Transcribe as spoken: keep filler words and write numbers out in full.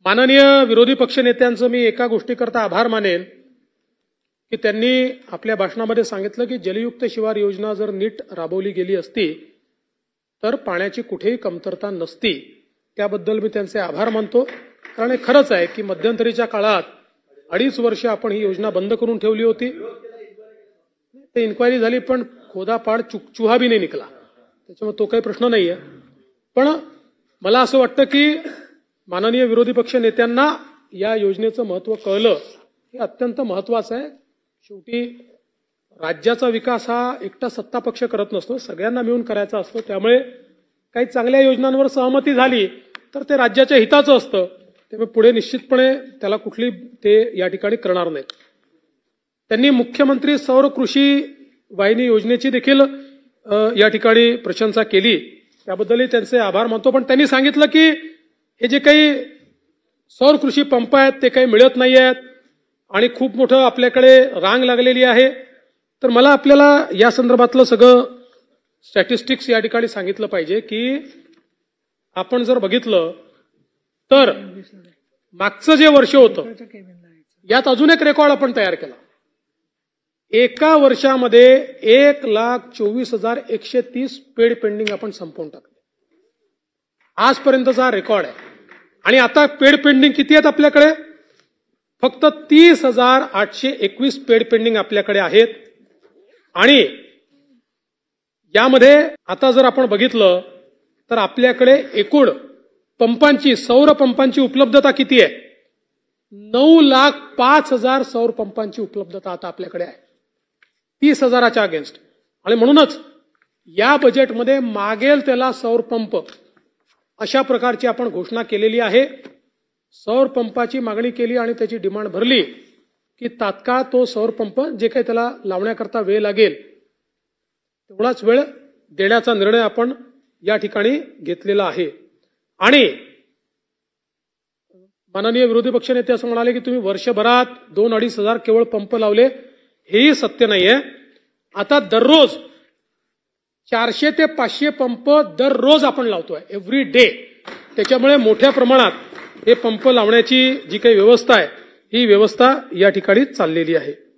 माननीय विरोधी पक्षनेत्यांचं मी एका गोष्टीकरता आभार मानेन की त्यांनी आपल्या भाषणामध्ये सांगितलं की जलयुक्त शिवार योजना जर नीट राबवली गेली असती तर पाण्याची कुठेही कमतरता नसती। त्याबद्दल मी त्यांचे आभार मानतो, कारण हे खरंच आहे की मध्यंतरीच्या काळात अडीच वर्ष आपण ही योजना बंद करून ठेवली होती। ते इन्क्वायरी झाली पण खोदापाड चुहा भी नाही निकला, त्याच्यामुळे तो काही प्रश्न नाहीये। पण मला असं वाटतं की माननीय विरोधी पक्ष नेत्यांना या योजनेचं महत्त्व कळलं, हे अत्यंत महत्त्वाचं आहे। शेवटी राज्याचा विकास हा एकटा सत्ता पक्ष करत नसतो, सगळ्यांना मिळून करायचा असतो। त्यामुळे काही चांगल्या योजनांवर सहमती झाली तर ते राज्याच्या हिताचं असतं, त्यामुळे पुढे निश्चितपणे त्याला कुठली ते या ठिकाणी करणार नाहीत। त्यांनी मुख्यमंत्री सौर कृषी वाहिनी योजनेची देखील या ठिकाणी प्रशंसा केली, त्याबद्दलही त्यांचे आभार मानतो। पण त्यांनी सांगितलं की हे जे काही सौर कृषी पंप आहेत ते काही मिळत नाही आहेत आणि खूप मोठं आपल्याकडे रांग लागलेली आहे। तर मला आपल्याला या संदर्भातलं सगळं स्टॅटिस्टिक्स या ठिकाणी सांगितलं पाहिजे की आपण जर बघितलं तर मागचं जे वर्ष होतं यात अजून एक रेकॉर्ड आपण तयार केला। एका वर्षामध्ये एक लाख चोवीस हजार एकशे तीस पेड पेंडिंग आपण संपवून टाकले, आजपर्यंतचा रेकॉर्ड आहे। आणि आता पेड पेंडिंग किती आहेत आपल्याकडे? फक्त तीस हजार आठशे एकवीस पेड पेंडिंग आपल्याकडे आहेत। आणि यामध्ये आता जर आपण बघितलं तर आपल्याकडे एकूण पंपांची सौर पंपांची उपलब्धता किती आहे? नऊ लाख पाच हजार सौर पंपांची उपलब्धता आता आपल्याकडे आहे, तीस हजाराच्या अगेन्स्ट। आणि म्हणूनच या बजेटमध्ये मागेल त्याला सौर पंप अशा प्रकारची आपण घोषणा केलेली आहे। सौर पंपाची मागणी केली आणि त्याची डिमांड भरली की तात्काळ तो सौर पंप जे काही त्याला लावण्याकरता वेळ लागेल तेवढाच वेळ देण्याचा निर्णय आपण या ठिकाणी घेतलेला आहे। आणि माननीय विरोधी पक्षनेते असं म्हणाले की तुम्ही वर्षभरात दोन अडीच हजार केवळ पंप लावले, हेही सत्य नाहीये। आता दररोज चारशे ते पाचशे पंप दररोज आपण लावतोय, एव्हरी डे। त्याच्यामुळे मोठ्या प्रमाणात हे पंप लावण्याची जी काही व्यवस्था आहे ही व्यवस्था या ठिकाणी चाललेली आहे।